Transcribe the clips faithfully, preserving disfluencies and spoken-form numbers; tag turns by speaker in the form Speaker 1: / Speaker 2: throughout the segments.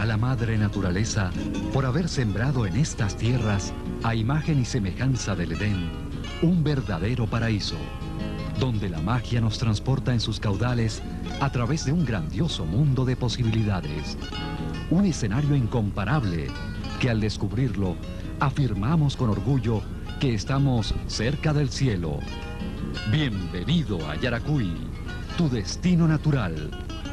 Speaker 1: a la madre naturaleza por haber sembrado en estas tierras, a imagen y semejanza del Edén, un verdadero paraíso, donde la magia nos transporta en sus caudales a través de un grandioso mundo de posibilidades. Un escenario incomparable que al descubrirlo, afirmamos con orgullo que estamos cerca del cielo. Bienvenido a Yaracuy, tu destino natural.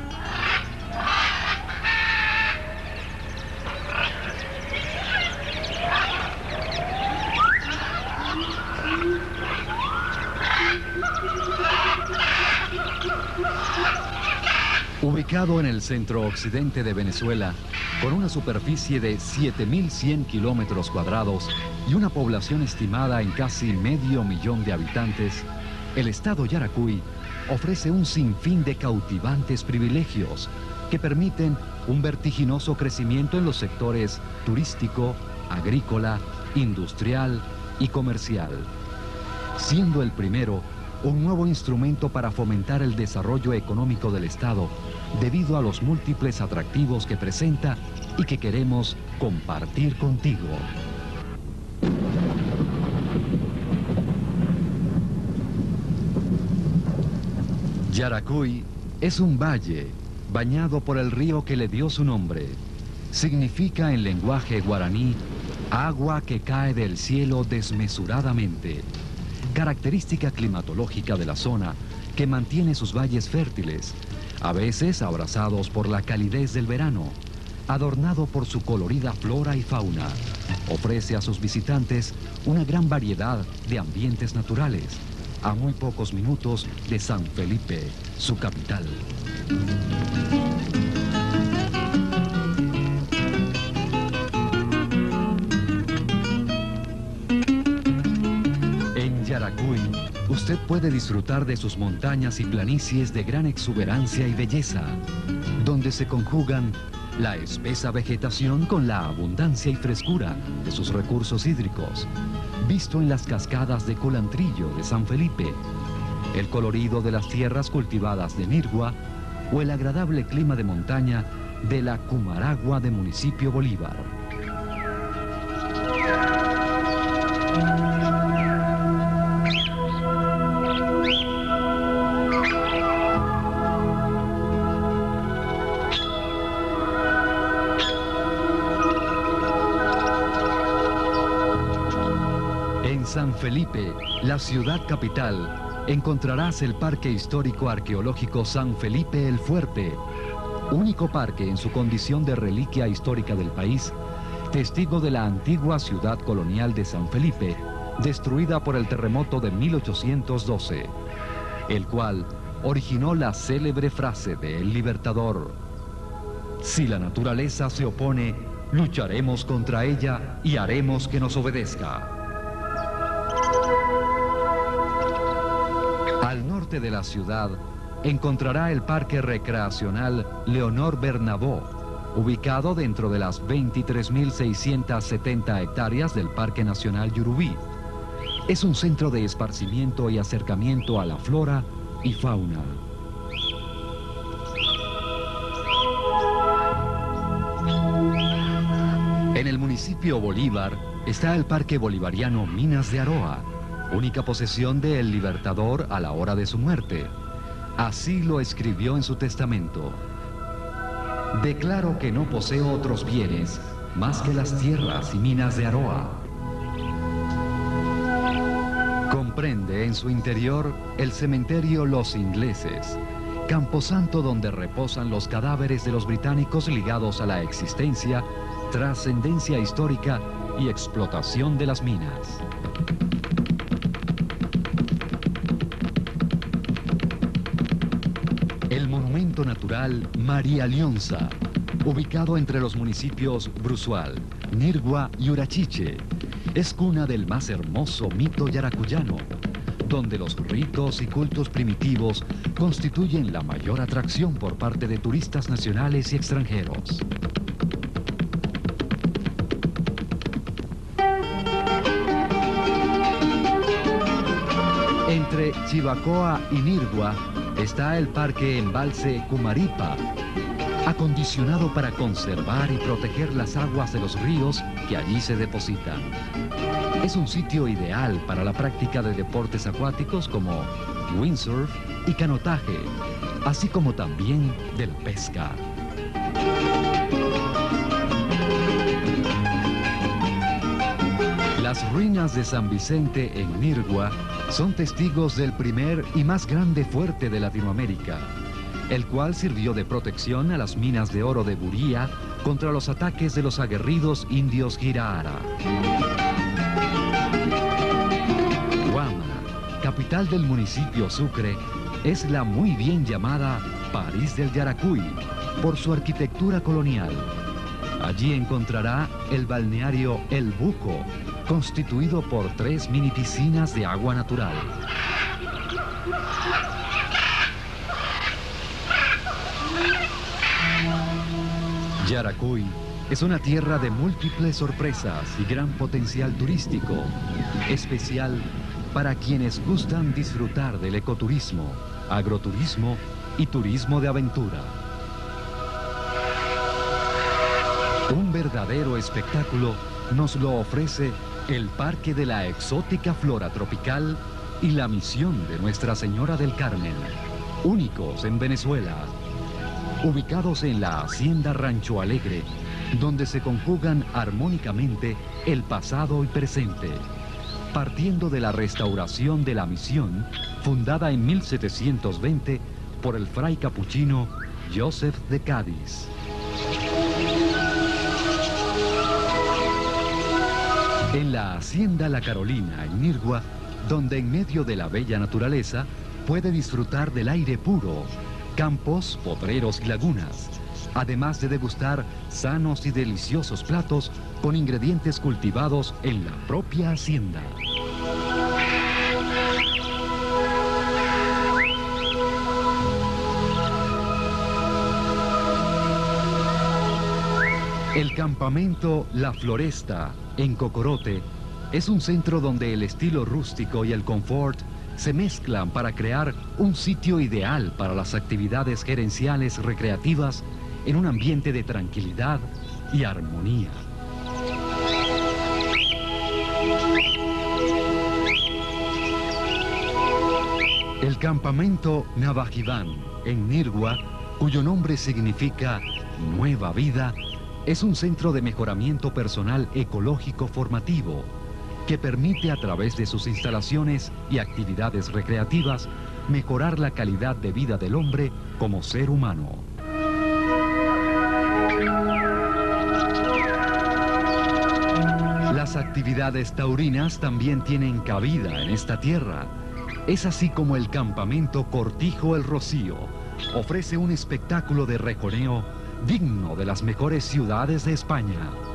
Speaker 1: Ubicado en el centro-occidente de Venezuela, con una superficie de siete mil cien kilómetros cuadrados y una población estimada en casi medio millón de habitantes, el estado Yaracuy ofrece un sinfín de cautivantes privilegios que permiten un vertiginoso crecimiento en los sectores turístico, agrícola, industrial y comercial, siendo el primero un nuevo instrumento para fomentar el desarrollo económico del Estado debido a los múltiples atractivos que presenta y que queremos compartir contigo. Yaracuy es un valle bañado por el río que le dio su nombre. Significa en lenguaje guaraní agua que cae del cielo desmesuradamente, característica climatológica de la zona que mantiene sus valles fértiles, a veces abrazados por la calidez del verano, adornado por su colorida flora y fauna. Ofrece a sus visitantes una gran variedad de ambientes naturales, a muy pocos minutos de San Felipe, su capital. En Yaracuy, usted puede disfrutar de sus montañas y planicies de gran exuberancia y belleza, donde se conjugan la espesa vegetación con la abundancia y frescura de sus recursos hídricos, visto en las cascadas de Colantrillo de San Felipe, el colorido de las tierras cultivadas de Nirgua o el agradable clima de montaña de la Cumaragua de Municipio Bolívar. En San Felipe, la ciudad capital, encontrarás el Parque Histórico Arqueológico San Felipe el Fuerte, único parque en su condición de reliquia histórica del país, testigo de la antigua ciudad colonial de San Felipe, destruida por el terremoto de mil ochocientos doce, el cual originó la célebre frase de El Libertador: si la naturaleza se opone, lucharemos contra ella y haremos que nos obedezca. Al norte de la ciudad encontrará el Parque Recreacional Leonor Bernabó, ubicado dentro de las veintitrés mil seiscientas setenta hectáreas del Parque Nacional Yurubí. Es un centro de esparcimiento y acercamiento a la flora y fauna. En el municipio Bolívar está el Parque Bolivariano Minas de Aroa, única posesión de El Libertador a la hora de su muerte. Así lo escribió en su testamento: declaro que no poseo otros bienes más que las tierras y minas de Aroa. Comprende en su interior el cementerio Los Ingleses, camposanto donde reposan los cadáveres de los británicos ligados a la existencia, trascendencia histórica y explotación de las minas. El monumento natural María Leonza, ubicado entre los municipios Bruzual, Nirgua y Urachiche, es cuna del más hermoso mito yaracuyano, donde los ritos y cultos primitivos constituyen la mayor atracción por parte de turistas nacionales y extranjeros. Entre Chivacoa y Nirgua está el Parque Embalse Cumaripa, acondicionado para conservar y proteger las aguas de los ríos que allí se depositan. Es un sitio ideal para la práctica de deportes acuáticos como windsurf y canotaje, así como también de la pesca. Las ruinas de San Vicente en Nirgua son testigos del primer y más grande fuerte de Latinoamérica, el cual sirvió de protección a las minas de oro de Buría contra los ataques de los aguerridos indios Giraara. Guama, capital del municipio Sucre, es la muy bien llamada París del Yaracuy por su arquitectura colonial. Allí encontrará el balneario El Buco, constituido por tres mini piscinas de agua natural. Yaracuy es una tierra de múltiples sorpresas y gran potencial turístico, especial para quienes gustan disfrutar del ecoturismo, agroturismo y turismo de aventura. Un verdadero espectáculo nos lo ofrece el Parque de la Exótica Flora Tropical y la Misión de Nuestra Señora del Carmen, únicos en Venezuela, ubicados en la Hacienda Rancho Alegre, donde se conjugan armónicamente el pasado y presente, partiendo de la restauración de la misión, fundada en mil setecientos veinte por el fray capuchino Joseph de Cádiz. En la Hacienda La Carolina, en Nirgua, donde en medio de la bella naturaleza puede disfrutar del aire puro, campos, potreros y lagunas, además de degustar sanos y deliciosos platos con ingredientes cultivados en la propia hacienda. El campamento La Floresta, en Cocorote, es un centro donde el estilo rústico y el confort se mezclan para crear un sitio ideal para las actividades gerenciales recreativas en un ambiente de tranquilidad y armonía. El campamento Navajiván, en Nirgua, cuyo nombre significa Nueva Vida, es un centro de mejoramiento personal ecológico formativo que permite a través de sus instalaciones y actividades recreativas mejorar la calidad de vida del hombre como ser humano. Las actividades taurinas también tienen cabida en esta tierra. Es así como el campamento Cortijo El Rocío ofrece un espectáculo de reconeo digno de las mejores ciudades de España.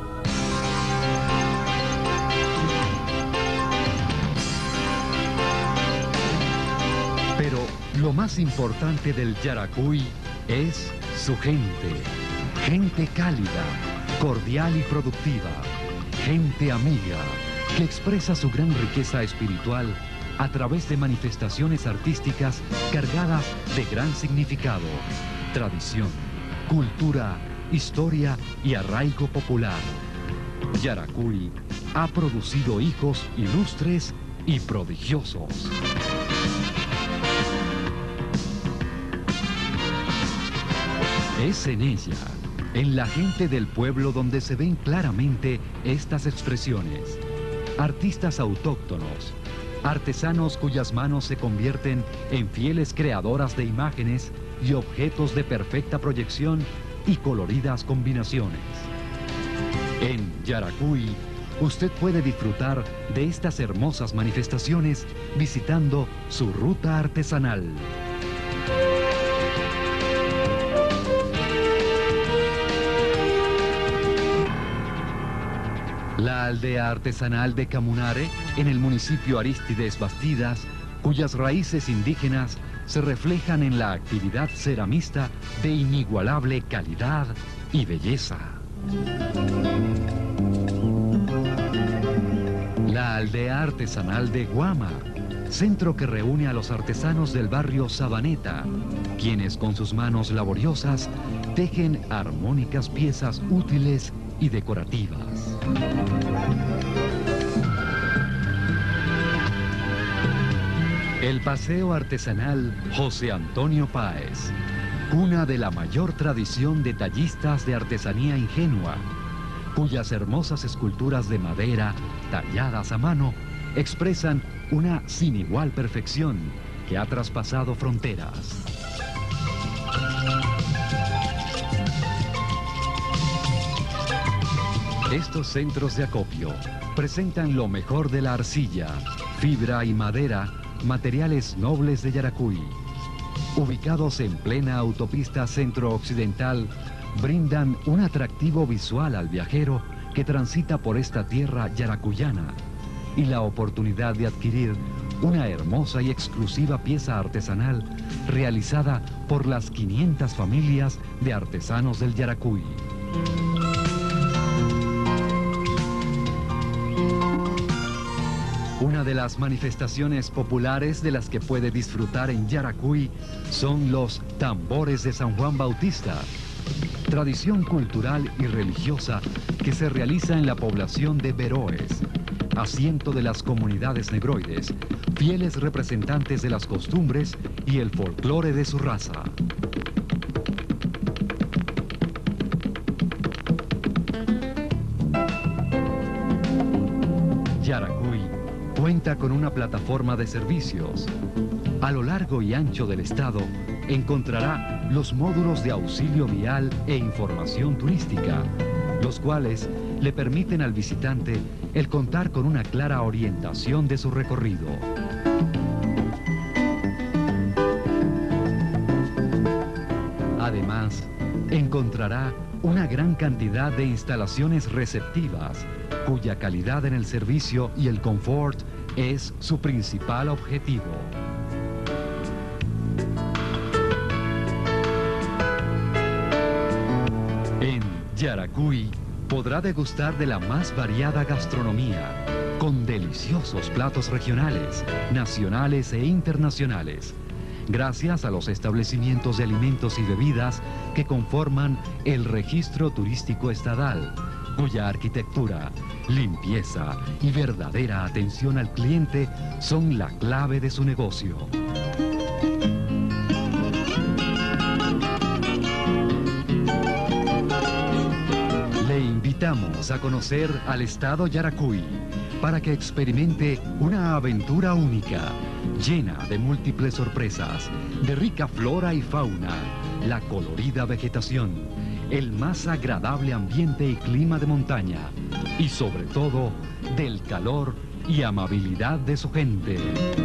Speaker 1: Pero lo más importante del Yaracuy es su gente. Gente cálida, cordial y productiva. Gente amiga, que expresa su gran riqueza espiritual a través de manifestaciones artísticas cargadas de gran significado, tradición, cultura, historia y arraigo popular. Yaracuy ha producido hijos ilustres y prodigiosos. Es en ella, en la gente del pueblo, donde se ven claramente estas expresiones. Artistas autóctonos, artesanos cuyas manos se convierten en fieles creadoras de imágenes y objetos de perfecta proyección y coloridas combinaciones. En Yaracuy, usted puede disfrutar de estas hermosas manifestaciones visitando su ruta artesanal. La aldea artesanal de Camunare, en el municipio Arístides Bastidas, cuyas raíces indígenas se reflejan en la actividad ceramista de inigualable calidad y belleza. La aldea artesanal de Guama, centro que reúne a los artesanos del barrio Sabaneta, quienes con sus manos laboriosas tejen armónicas piezas útiles y decorativas. El Paseo Artesanal José Antonio Páez, cuna de la mayor tradición de tallistas de artesanía ingenua, cuyas hermosas esculturas de madera, talladas a mano, expresan una sin igual perfección que ha traspasado fronteras. Estos centros de acopio presentan lo mejor de la arcilla, fibra y madera, materiales nobles de Yaracuy. Ubicados en plena autopista centro-occidental, brindan un atractivo visual al viajero que transita por esta tierra yaracuyana y la oportunidad de adquirir una hermosa y exclusiva pieza artesanal realizada por las quinientas familias de artesanos del Yaracuy. Una de las manifestaciones populares de las que puede disfrutar en Yaracuy son los tambores de San Juan Bautista, tradición cultural y religiosa que se realiza en la población de Beroes, asiento de las comunidades negroides, fieles representantes de las costumbres y el folclore de su raza. Yaracuy cuenta con una plataforma de servicios. A lo largo y ancho del estado encontrará los módulos de auxilio vial e información turística, los cuales le permiten al visitante el contar con una clara orientación de su recorrido. Además, encontrará una gran cantidad de instalaciones receptivas, cuya calidad en el servicio y el confort es su principal objetivo. En Yaracuy podrá degustar de la más variada gastronomía, con deliciosos platos regionales, nacionales e internacionales, gracias a los establecimientos de alimentos y bebidas que conforman el registro turístico estadal, cuya arquitectura, limpieza y verdadera atención al cliente son la clave de su negocio. Le invitamos a conocer al estado Yaracuy para que experimente una aventura única, llena de múltiples sorpresas, de rica flora y fauna, la colorida vegetación, el más agradable ambiente y clima de montaña, y sobre todo, del calor y amabilidad de su gente.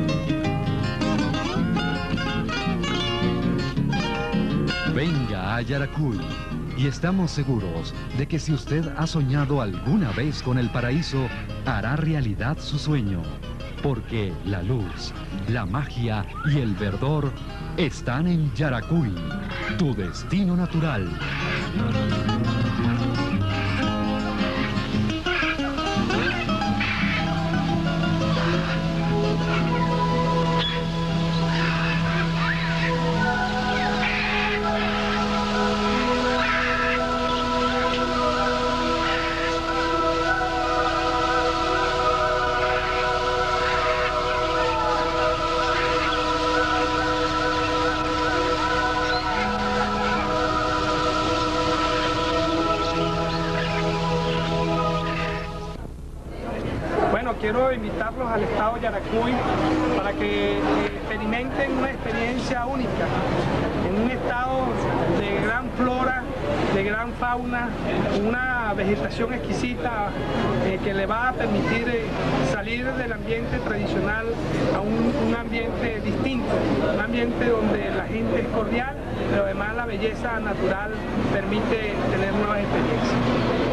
Speaker 1: Venga a Yaracuy y estamos seguros de que si usted ha soñado alguna vez con el paraíso, hará realidad su sueño, porque la luz, la magia y el verdor están en Yaracuy, tu destino natural.
Speaker 2: Quiero invitarlos al estado Yaracuy para que experimenten una experiencia única en un estado de gran flora, de gran fauna, una vegetación exquisita eh, que le va a permitir eh, salir del ambiente tradicional a un, un ambiente distinto, un ambiente donde la gente es cordial, pero además la belleza natural permite tener nuevas experiencias.